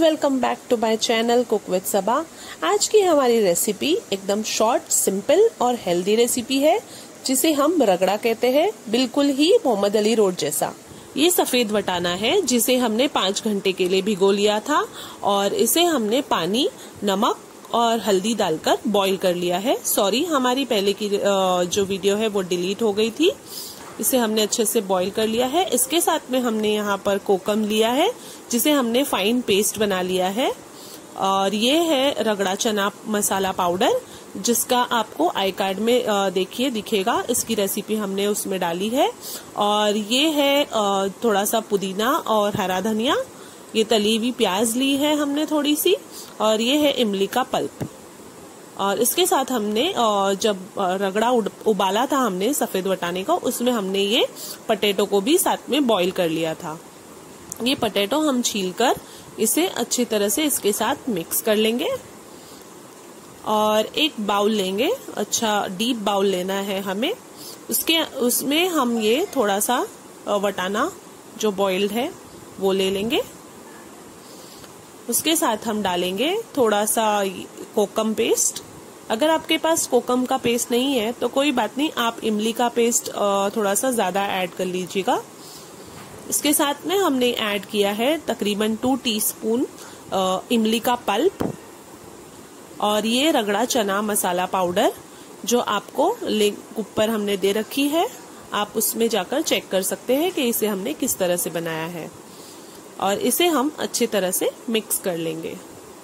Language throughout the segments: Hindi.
Welcome back to my channel cook with Saba. आज की हमारी रेसिपी एकदम शॉर्ट, सिंपल और हेल्दी रेसिपी है जिसे हम रगड़ा कहते हैं, बिल्कुल ही मोहम्मद अली रोड जैसा। ये सफेद वटाना है जिसे हमने 5 घंटे के लिए भिगो लिया था और इसे हमने पानी, नमक और हल्दी डालकर बॉईल कर लिया है। सॉरी, हमारी पहले की जो वीडियो है वो डिलीट हो गई थी। इसे हमने अच्छे से बॉईल कर लिया है। इसके साथ में हमने यहाँ पर कोकम लिया है जिसे हमने फाइन पेस्ट बना लिया है, और ये है रगड़ा चना मसाला पाउडर जिसका आपको आई कार्ड में देखिए दिखेगा। इसकी रेसिपी हमने उसमें डाली है। और ये है थोड़ा सा पुदीना और हरा धनिया, ये तली हुई प्याज ली है हमने थोड़ी सी, और ये है इमली का पल्प। और इसके साथ हमने जब रगड़ा उबाला था हमने सफेद वटाने का, उसमें हमने ये पटेटो को भी साथ में बॉईल कर लिया था। ये पटेटो हम छीलकर इसे अच्छी तरह से इसके साथ मिक्स कर लेंगे और एक बाउल लेंगे, अच्छा डीप बाउल लेना है हमें। उसमें हम ये थोड़ा सा वटाना जो बॉइल्ड है वो ले लेंगे। उसके साथ हम डालेंगे थोड़ा सा कोकम पेस्ट। अगर आपके पास कोकम का पेस्ट नहीं है तो कोई बात नहीं, आप इमली का पेस्ट थोड़ा सा ज्यादा ऐड कर लीजिएगा। इसके साथ में हमने ऐड किया है तकरीबन 2 टीस्पून इमली का पल्प, और ये रगड़ा चना मसाला पाउडर जो आपको लिंक ऊपर हमने दे रखी है, आप उसमें जाकर चेक कर सकते हैं कि इसे हमने किस तरह से बनाया है। और इसे हम अच्छी तरह से मिक्स कर लेंगे।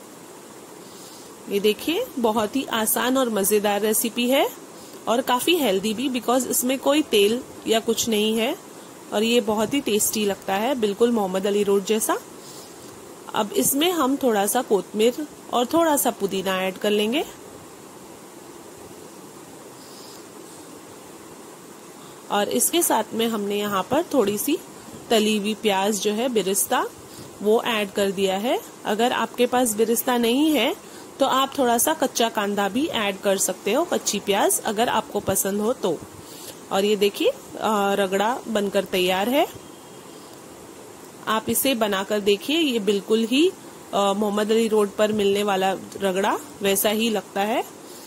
ये देखिए, बहुत ही आसान और मजेदार रेसिपी है और काफी हेल्दी भी, बिकॉज इसमें कोई तेल या कुछ नहीं है और ये बहुत ही टेस्टी लगता है, बिल्कुल मोहम्मद अली रोड जैसा। अब इसमें हम थोड़ा सा कोतमीर और थोड़ा सा पुदीना ऐड कर लेंगे। और इसके साथ में हमने यहाँ पर थोड़ी सी तली हुई प्याज जो है बिरिस्ता, वो ऐड कर दिया है। अगर आपके पास बिरिस्ता नहीं है तो आप थोड़ा सा कच्चा कांदा भी ऐड कर सकते हो, कच्ची प्याज अगर आपको पसंद हो तो। और ये देखिए रगड़ा बनकर तैयार है। आप इसे बनाकर देखिए, ये बिल्कुल ही मोहम्मद अली रोड पर मिलने वाला रगड़ा वैसा ही लगता है।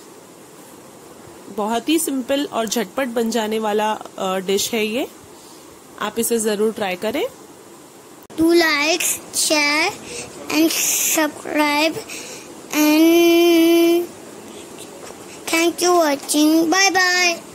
बहुत ही सिंपल और झटपट बन जाने वाला डिश है ये। आप इसे जरूर ट्राई करें। Do like, share and subscribe and thank you for watching. Bye bye.